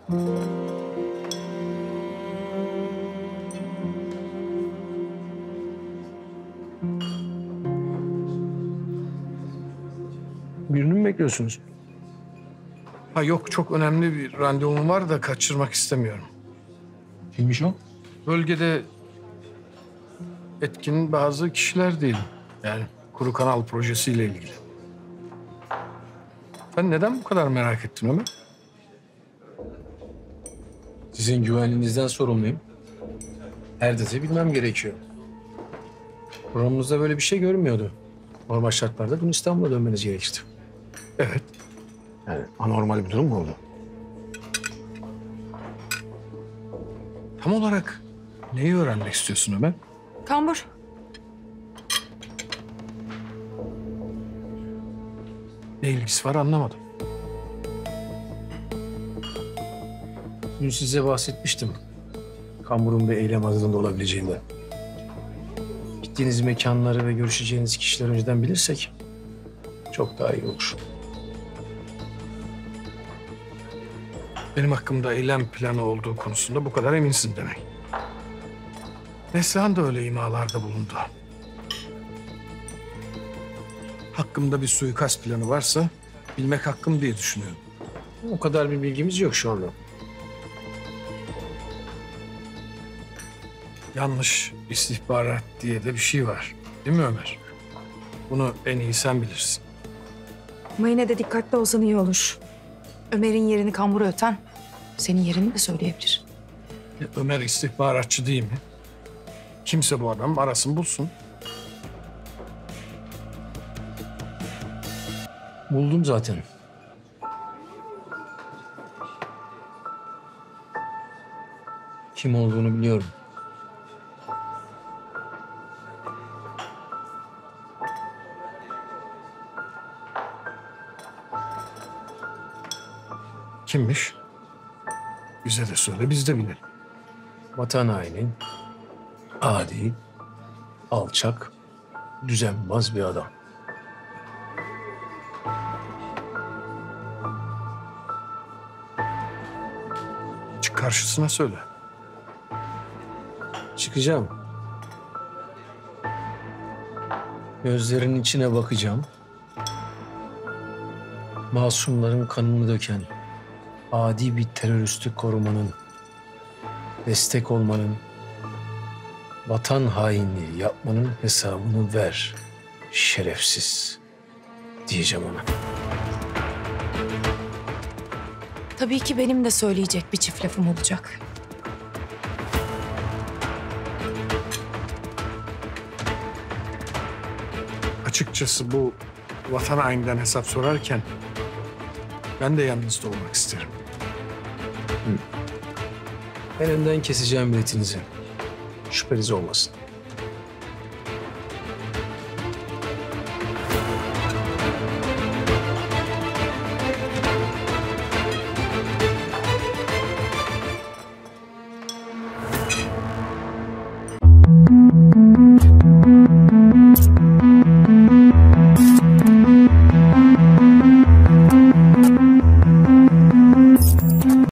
Birini mi bekliyorsunuz? Ha yok, çok önemli bir randevum var da kaçırmak istemiyorum. Kimmiş o? Bölgede etkin bazı kişiler değil. Yani Kuru Kanal projesiyle ilgili. Sen neden bu kadar merak ettin Ömer? Sizin güvenliğinizden sorumluyum. Her detayı bilmem gerekiyor. Programımızda böyle bir şey görünmüyordu. Normal şartlarda dün İstanbul'a dönmeniz gerekirdi. Evet. Yani anormal bir durum mu oldu? Tam olarak neyi öğrenmek istiyorsun Ömer? Kambur. Ne ilgisi var anlamadım. Dün size bahsetmiştim. Kambur'un bir eylem hazırlığında olabileceğinden. Gittiğiniz mekanları ve görüşeceğiniz kişileri önceden bilirsek çok daha iyi olur. Benim hakkımda eylem planı olduğu konusunda bu kadar eminsin demek. Neslihan da öyle imalarda bulundu. Hakkımda bir suikast planı varsa bilmek hakkım diye düşünüyorum. O kadar bir bilgimiz yok şu anda. Yanlış istihbarat diye de bir şey var. Değil mi Ömer? Bunu en iyi sen bilirsin. Ama yine de dikkatli olsan iyi olur. Ömer'in yerini Kambur'a öten senin yerini de söyleyebilir. Ömer istihbaratçı değil mi? Kimse bu adam arasın bulsun. Buldum zaten. Kim olduğunu biliyorum. Kimmiş? Bize de söyle, biz de bilelim. Vatan haini, adi, alçak, düzenbaz bir adam. Çık karşısına söyle. Çıkacağım. Gözlerinin içine bakacağım. Masumların kanını döken adi bir teröristi korumanın, destek olmanın, vatan hainliği yapmanın hesabını ver şerefsiz diyeceğim ona. Tabii ki benim de söyleyecek bir çift lafım olacak. Açıkçası bu vatan haininden hesap sorarken ben de yanınızda olmak isterim. Ben önden keseceğim biletinizi. Şüpheniz olmasın.